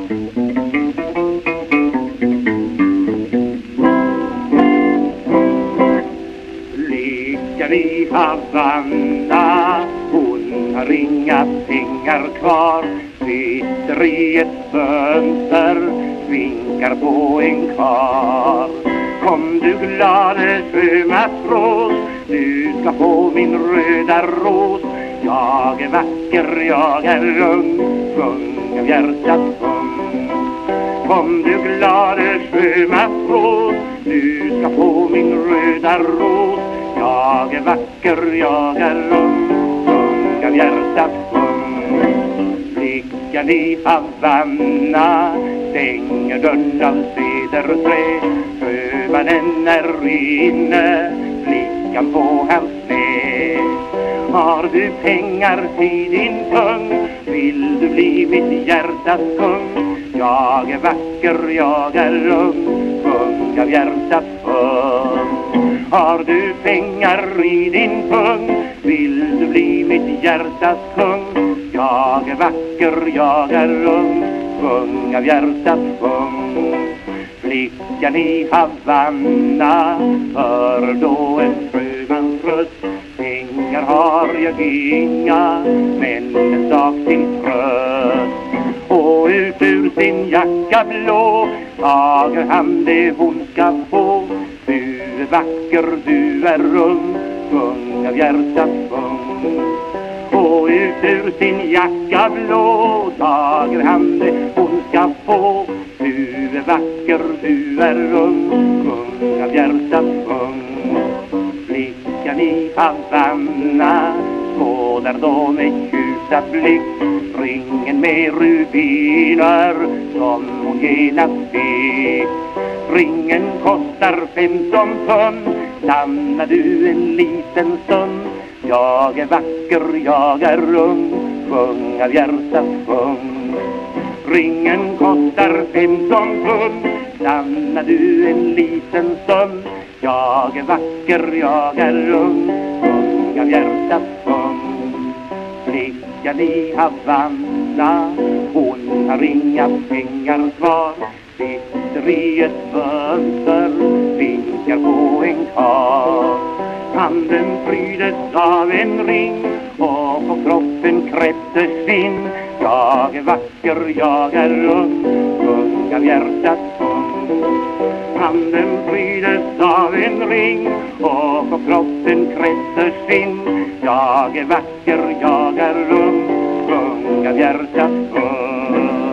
Lyckan i Havanna, hon har inga pengar kvar. Sitter i ett fönster, vinkar på en kar. Kom du glade sjömatros, du ska få min röda ros. Jag är vacker, jag är ung, sjung av hjärtats sjung. Kom du glade sjömatros, du ska få min röda ros. Jag är vacker, jag är ung, sjung av hjärtats sjung. Flickan i Havanna stänger dörren av cederträ. Sjömannen är inne, flickan på hans knä. Har du pengar till din kung, vill du bli mitt hjärtas kung? Jag är vacker, jag är ung, sjung av hjärtats sjung. Har du pengar i din kung, vill du bli mitt hjärtas kung? Jag är vacker, jag är ung, sjung av hjärtats sjung. Flickan i Havanna hör då en sjömans röst. Pengar har jag inga, men en sak till tröst. Och ut ur sin jacka blå tager han det hon ska få. Du är vacker, du är ung, sjung av hjärtats sjung. Och ut ur sin jacka blå tager han det hon ska få. Du är vacker, du är ung, sjung av hjärtats sjung. Flickan i Havanna skådar då med tjusad blick ringen med rubiner som hon genast fick. Ringen kostar 15 pund, stannar du en liten stund. Jag är vacker, jag är ung, sjung av hjärtats sjung. Ringen kostar 15 pund, stannar du en liten stund. Jag är vacker, jag är ung, sjung av hjärtats sjung. Flickan i Havanna, hon har inga pengar kvar. Sitter i ett fönster, vinkar på en kar. Handen prydes av en ring och på kroppen kräftes skinn. Jag är vacker, jag är ung, sjung av hjärtats sjung. Handen prydes av en ring och på kroppen kräftes skinn. Jag är vacker, jag är ung, sjung av hjärtats sjung.